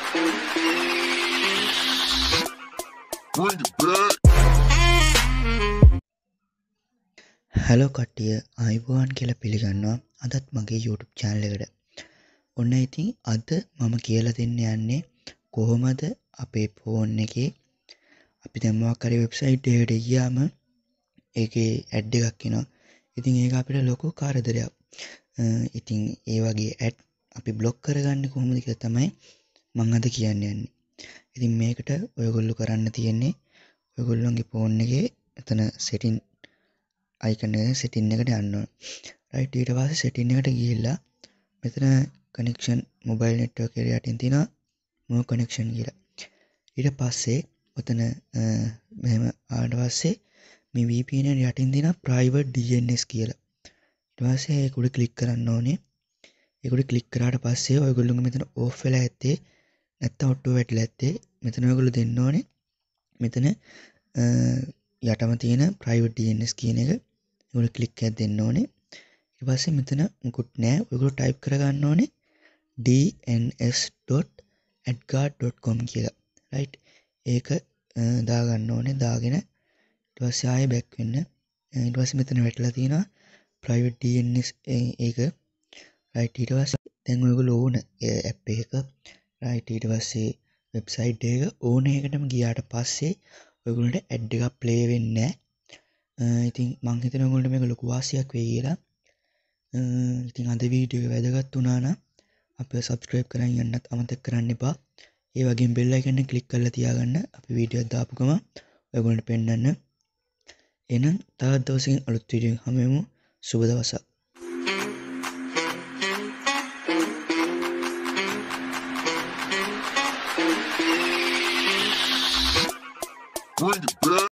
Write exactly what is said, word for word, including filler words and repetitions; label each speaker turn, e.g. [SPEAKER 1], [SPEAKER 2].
[SPEAKER 1] Hello කට්ටිය ආයුබෝවන් කියලා පිළිගන්නවා අදත් මගේ YouTube channel එකට. ඔන්න ඉතින් අද මම කියලා දෙන්න යන්නේ කොහොමද අපේ ෆෝන් එකේ අපි දැන් මොකක් හරි වෙබ්සයිට් එකකට ගියාම ඒකේ ඇඩ් එකක් එනවා. ඉතින් ඒක අපිට ලොකු කරදරයක්. ඉතින් ඒ වගේ ඇඩ් අපි බ්ලොක් කරගන්නේ කොහොමද කියලා තමයි මම අද කියන්න යන්නේ. ඉතින් මේකට ඔයගොල්ලෝ කරන්න තියෙන්නේ ඔයගොල්ලෝගේ ෆෝන් එකේ එතන setting icon එක setting එකට යන්න ඕන. right ඊට පස්සේ setting එකට ගිහිල්ලා මෙතන connection mobile network එක යටින් තියෙනවා no connection කියලා. ඊට පස්සේ ඔතන මෙහෙම ආවට පස්සේ මේ V P N එක යටින් තියෙනවා private D N S කියලා. ඊට පස්සේ ඒක උඩ ක්ලික් කරන්න ඕනේ. ඒක උඩ ක්ලික් කරාට පස්සේ ඔයගොල්ලෝගේ මෙතන off වෙලා ඇත්තේ නැත්නම් auto වැටිලා ඇත්තේ මෙතන ඔයගොල්ලෝ දෙන්න ඕනේ. මෙතන යටම තියෙන private D N S කියන එක ඔයගොල්ලෝ ක්ලික් එකක් දෙන්න ඕනේ. ඊට පස්සේ මෙතන මුකුත් නැහැ. ඔයගොල්ලෝ ටයිප් කරගන්න ඕනේ d n s dot adguard dot com කියලා. right ඒක දාගන්න ඕනේ. දාගෙන ඊට පස්සේ ආයෙ බෑක් වෙන්න. ඊට පස්සේ මෙතන වැටලා තියෙනවා private D N S ඒක. right ඊට පස්සේ දැන් ඔයගොල්ලෝ ඕන app එක right ඊට පස්සේ website එක ඕන එකටම ගියාට පස්සේ ඔයගොල්ලන්ට ad එකක් play වෙන්නේ නැහැ. ඉතින් මං හිතනවා ඔයගොල්ලන්ට මේක ලොකු වාසියක් වෙයි කියලා. ඉතින් අද වීඩියෝ එක වැදගත් වුණා නම් අපිව subscribe කරන් යන්නත් අමතක කරන්න එපා. ඒ වගේම bell icon එක click කරලා තියාගන්න අපි වීඩියෝ එක දාපු ගමන් ඔයගොල්ලන්ට පෙන්නන්න. එහෙනම් තවත් දවසකින් අලුත් වීඩියෝ එකක් හමු. සුබ දවසක්.